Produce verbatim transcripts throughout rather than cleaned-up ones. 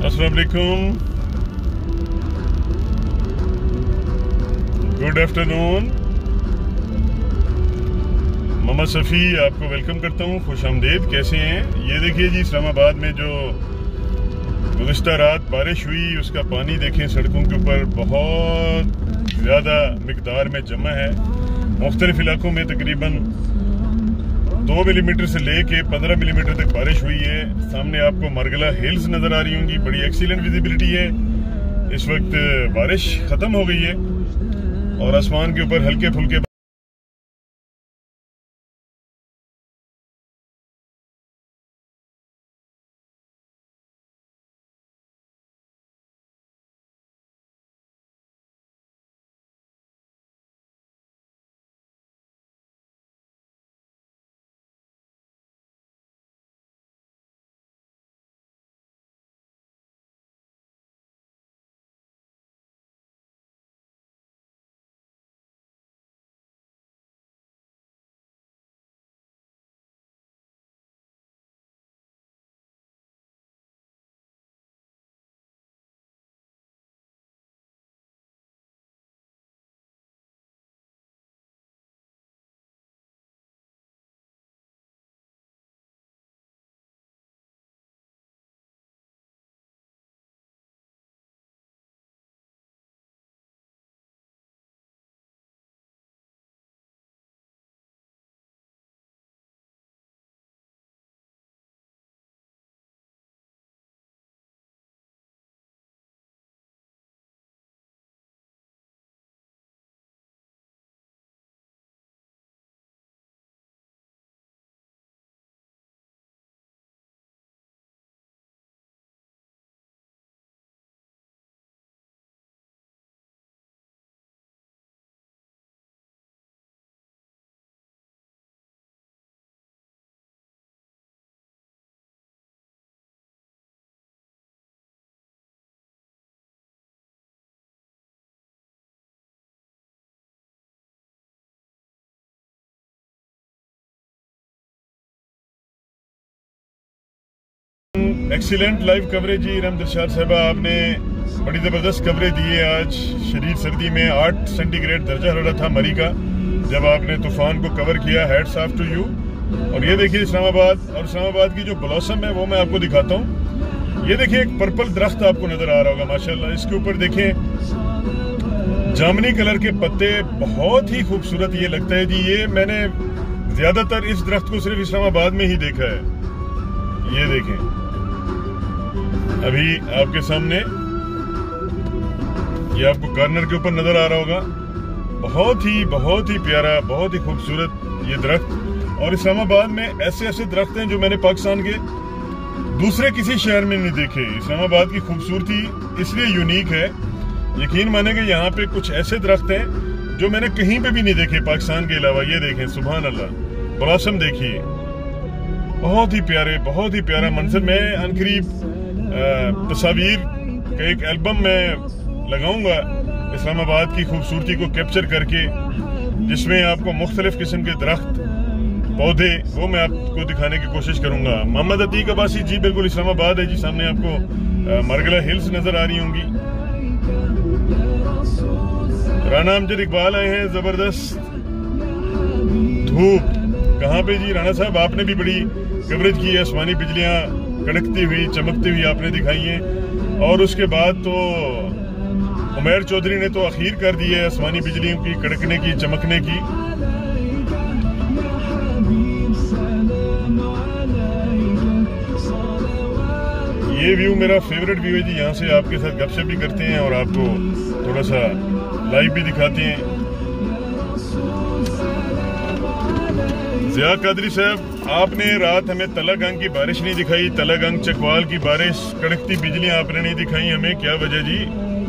अस्सलाम वालेकुम, good afternoon. Mohammad Shafi आपको वेलकम करता हूँ, खुश आमदेद। कैसे हैं? ये देखिए जी, इस्लामाबाद में जो गुज़िश्ता रात बारिश हुई उसका पानी देखें, सड़कों के ऊपर बहुत ज़्यादा मिकदार में जमा है। मुख्तलिफ इलाकों में तकरीबन दो मिलीमीटर से लेके पंद्रह मिलीमीटर तक बारिश हुई है। सामने आपको मरगला हिल्स नज़र आ रही होंगी, बड़ी एक्सीलेंट विजिबिलिटी है। इस वक्त बारिश ख़त्म हो गई है और आसमान के ऊपर हल्के फुल्के एक्सीलेंट लाइव कवरेज जी। राम दिलशाद साहबा, आपने बड़ी ज़बरदस्त कवरेज दी है। आज शदीद सर्दी में आठ सेंटीग्रेड दर्जा हरारत था मरी का, जब आपने तूफान को कवर किया। Hats off to you. और ये देखिए इस्लामाबाद, और इस्लामाबाद की जो ब्लॉसम है वो मैं आपको दिखाता हूँ। ये देखिए एक पर्पल दरख्त आपको नजर आ रहा होगा, माशाल्लाह। इसके ऊपर देखें जामनी कलर के पत्ते, बहुत ही खूबसूरत ये लगता है जी। ये मैंने ज्यादातर इस दरख्त को सिर्फ इस्लामाबाद में ही देखा है। ये देखें अभी आपके सामने, ये आपको कॉर्नर के ऊपर नजर आ रहा होगा। बहुत ही बहुत ही प्यारा, बहुत ही खूबसूरत ये दरख्त। और इस्लामाबाद में ऐसे ऐसे दरख्त हैं जो मैंने पाकिस्तान के दूसरे किसी शहर में नहीं देखे। इस्लामाबाद की खूबसूरती इसलिए यूनिक है, यकीन माने कि यहाँ पे कुछ ऐसे दरख्त हैं जो मैंने कहीं पे भी नहीं देखे पाकिस्तान के अलावा। ये देखें, सुभान अल्लाह, ब्लॉसम देखिए, बहुत ही प्यारे, बहुत ही प्यारा मंजर। मैं अनकरीब तस्वीर का एक एल्बम में लगाऊंगा इस्लामाबाद की खूबसूरती को कैप्चर करके, जिसमें आपको मुख्तलिफ किस्म के दरख्त, पौधे, वो मैं आपको दिखाने की कोशिश करूंगा। मोहम्मद अतीक अब्बासी जी, बिल्कुल इस्लामाबाद है जी। सामने आपको मरगला हिल्स नजर आ रही होंगी। राना अमजद इकबाल आए हैं, जबरदस्त धूप। कहाँ पे जी राना साहब? आपने भी बड़ी कवरेज की है, आसमानी बिजलियां कड़कती हुई, चमकती हुई आपने दिखाई है। और उसके बाद तो उमैर चौधरी ने तो अखीर कर दी है आसमानी बिजलियों की कड़कने की, चमकने की। ये व्यू मेरा फेवरेट व्यू है जी। यहाँ से आपके साथ गपशप भी करते हैं और आपको थोड़ा सा लाइव भी दिखाते हैं। जिया कादरी साहब, आपने रात हमें तलागंग की बारिश नहीं दिखाई, तलागंग चकवाल की बारिश, कड़कती बिजलियां आपने नहीं दिखाई हमें, क्या वजह जी?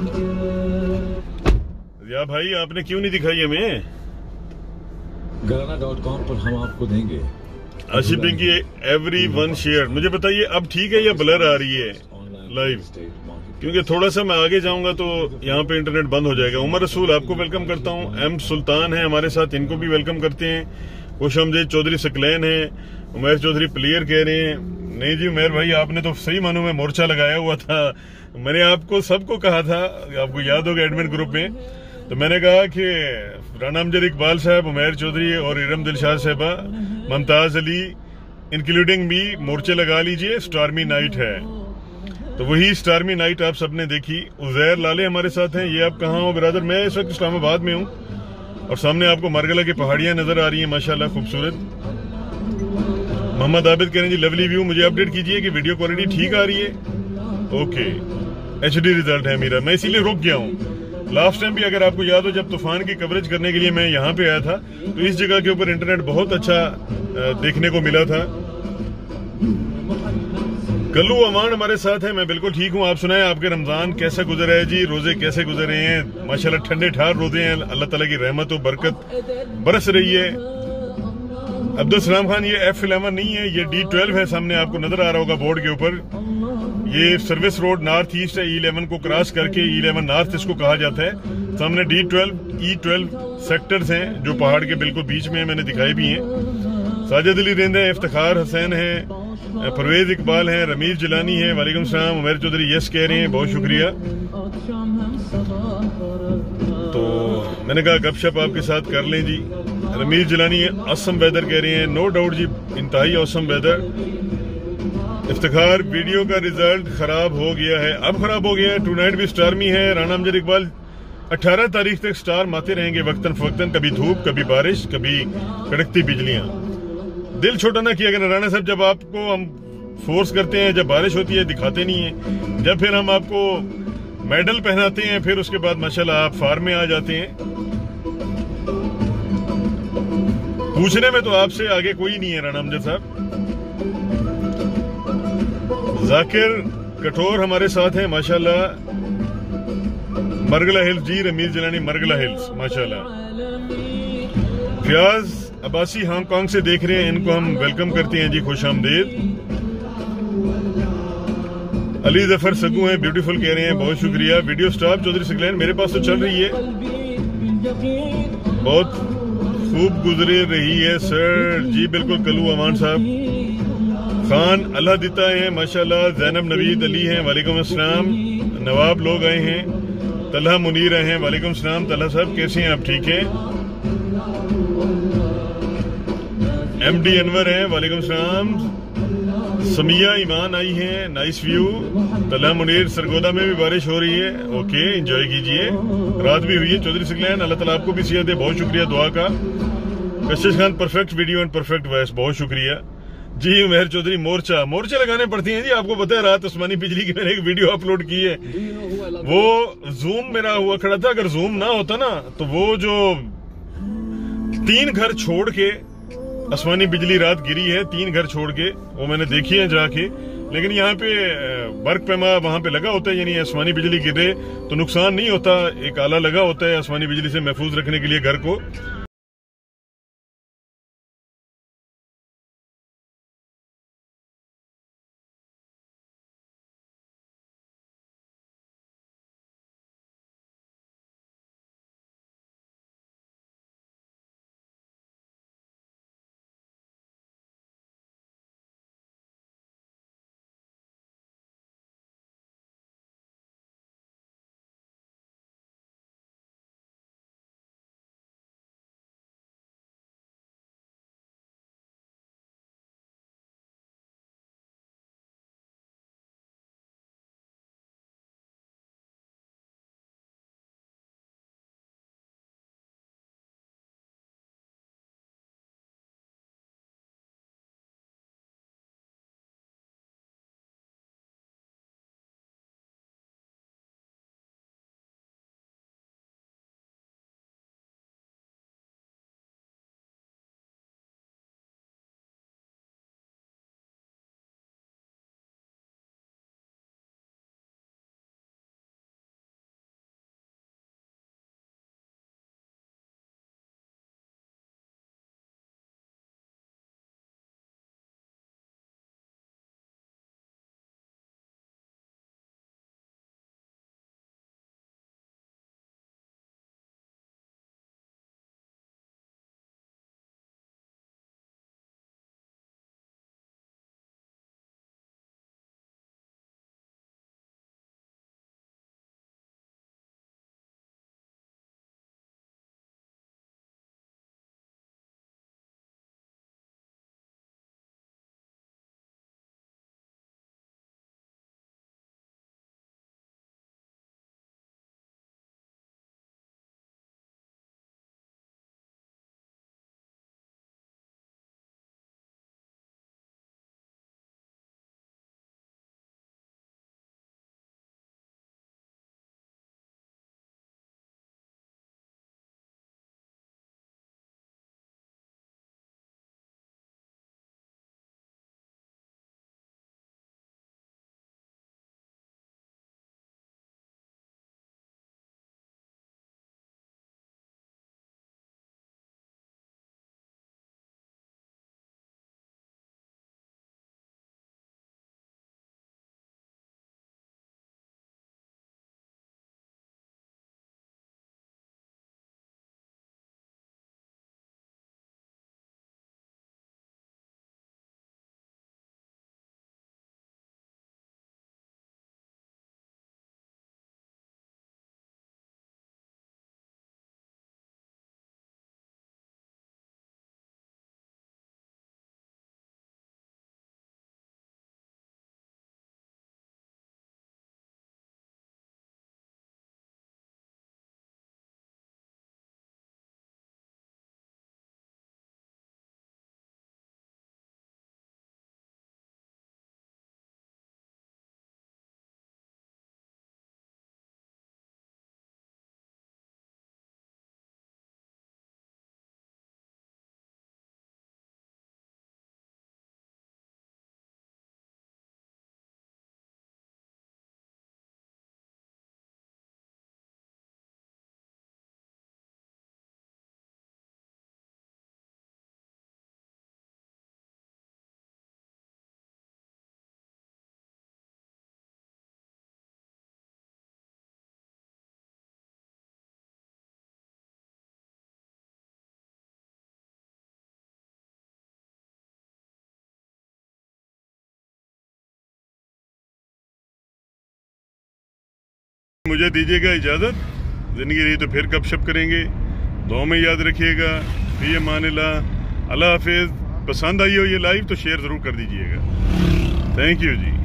या भाई, आपने क्यों नहीं दिखाई हमें? गराना डॉट कॉम पर हम आपको देंगे। आशिफ की एवरी वन शेयर। मुझे बताइए अब ठीक है या ब्लर आ रही है लाइव? क्योंकि थोड़ा सा मैं आगे जाऊंगा तो यहाँ पे इंटरनेट बंद हो जाएगा। उमर रसूल, आपको वेलकम करता हूँ। एम सुल्तान है हमारे साथ, इनको भी वेलकम करते हैं। खुश आमदीद। चौधरी सकलैन है, उमैर चौधरी प्लेयर कह रहे हैं, नहीं जी उमेर भाई, आपने तो सही मानों में मोर्चा लगाया हुआ था। मैंने आपको सबको कहा था, आपको याद होगा एडमिन ग्रुप में, तो मैंने कहा कि राना अमजद इकबाल साहब, उमेर चौधरी और इरम दिलशाद साहबा, मुमताज अली इंक्लूडिंग भी मोर्चे लगा लीजिए, स्टार्मी नाइट है। तो वही स्टार्मी नाइट आप सबने देखी। उजैर लाले हमारे साथ हैं। ये आप कहाँ हो ब्रदर? मैं इस वक्त इस्लामाबाद में हूँ और सामने आपको मारगला की पहाड़ियां नजर आ रही हैं, माशाल्लाह खूबसूरत। मोहम्मद आबिद कह रहे हैं जी लवली व्यू, मुझे अपडेट कीजिए कि वीडियो क्वालिटी ठीक आ रही है। ओके, एचडी रिजल्ट है मेरा, मैं इसीलिए रुक गया हूँ। लास्ट टाइम भी अगर आपको याद हो, जब तूफान की कवरेज करने के लिए मैं यहाँ पे आया था, तो इस जगह के ऊपर इंटरनेट बहुत अच्छा देखने को मिला था। कल्लू अमान हमारे साथ है। मैं बिल्कुल ठीक हूँ, आप सुनाएं आपके रमजान कैसा गुजरा है जी? रोजे कैसे गुजरे हैं? माशाल्लाह ठंडे ठार रोजे हैं, अल्लाह ताला की रहमत और बरकत बरस रही है। अब्दुल सलाम खान, ये एफ इलेवन नहीं है, ये डी ट्वेल्व है। सामने आपको नजर आ रहा होगा बोर्ड के ऊपर, ये सर्विस रोड नॉर्थ ईस्ट है। ई इलेवन को क्रॉस करके ई इलेवन नॉर्थ इसको कहा जाता है। सामने D twelve E twelve sectors हैं जो पहाड़ के बिल्कुल बीच में, मैंने दिखाई भी हैं। साजिद अली रेंद है, इफ्तिखार हुसैन है, परवेज इकबाल है, रमीज जिलानी है, वालेकुम सलाम। उमेर चौधरी यस कह रहे हैं, बहुत शुक्रिया। तो मैंने कहा गपशप आपके साथ कर लें जी। रमीज जिलानी है, असम वेदर कह रहे हैं, नो डाउट जी, इंतहाई औसम वेदर। इफ्तिखार, वीडियो का रिजल्ट खराब हो गया है। अब खराब हो गया है, टू नाइट भी स्टार्मी है। राना अमजद इकबाल, अठारह तारीख तक स्टार माते रहेंगे वक्तन फवक्तन, कभी धूप कभी बारिश कभी कड़कती बिजलियां। दिल छोटा ना किया अगर राणा साहब, जब आपको हम फोर्स करते हैं, जब बारिश होती है दिखाते नहीं है, जब फिर हम आपको मेडल पहनाते हैं, फिर उसके बाद माशाल्लाह आप फार्म में आ जाते हैं। पूछने में तो आपसे आगे कोई नहीं है राणा अमजद साहब। जाकिर कठोर हमारे साथ हैं माशाल्लाह। मरगला हिल्स जी, रमीज जिलानी मरगला हिल्स माशाल्लाह। फयाज अब्बासी हांगकांग से देख रहे हैं, इनको हम वेलकम करते हैं जी, खुश आमदीद। अली जफर सगू हैं, ब्यूटीफुल कह रहे हैं, बहुत शुक्रिया। वीडियो स्टॉप चौधरी सिकलैन, मेरे पास तो चल रही है, बहुत खूब गुजरे रही है सर जी। बिल्कुल कल्लू अमान साहब। खान अल्लाह दिता है माशाल्लाह। जैनब नवीद अली हैं, वालेकुम अस्सलाम। नवाब लोग आए हैं, तलहा मुनीर आए हैं, वालेकुम सलाम। तलहा साहब कैसे हैं आप? ठीक हैं। एम डी अनवर हैं, वालेकुम सलाम। समिया ईमान आई हैं, नाइस व्यू। तलहा मुनीर, सरगोदा में भी बारिश हो रही है, ओके एंजॉय कीजिए। रात भी हुई है। चौधरी सिकलैन, अल्लाह ताला आपको भी सेहत दे, बहुत शुक्रिया दुआ का। Kashish Khan, perfect video and perfect voice, बहुत शुक्रिया जी। उमेर चौधरी, मोर्चा मोर्चे लगाने पड़ती हैं जी, आपको पता है। रात आसमानी बिजली की मैंने एक वीडियो अपलोड की है, वो जूम मेरा हुआ खड़ा था। अगर जूम ना होता ना, तो वो जो तीन घर छोड़ के आसमानी बिजली रात गिरी है, तीन घर छोड़ के, वो मैंने देखी है जाके। लेकिन यहाँ पे बर्क पैमा वहां पे लगा होता है, यानी आसमानी बिजली गिरे तो नुकसान नहीं होता। एक आला लगा होता है आसमानी बिजली से महफूज रखने के लिए घर को। मुझे दीजिएगा इजाज़त, ज़िंदगी रही तो फिर गपशप करेंगे। दुआ में याद रखिएगा। फी अमानिल्लाह, अल्लाह हाफिज़। पसंद आई हो ये लाइव तो शेयर ज़रूर कर दीजिएगा। Thank you ji.